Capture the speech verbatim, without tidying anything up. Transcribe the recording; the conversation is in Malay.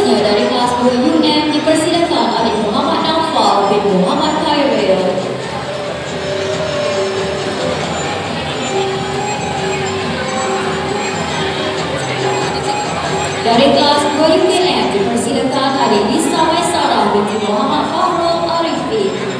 Seterusnya dari kelas dua U M dipersilakan Arif Muhammad Naufal bin Muhammad Khairil. Dari kelas dua U K M dipersilakan Adik Nisa Maisarah binti Muhammad Fahrul Arifin.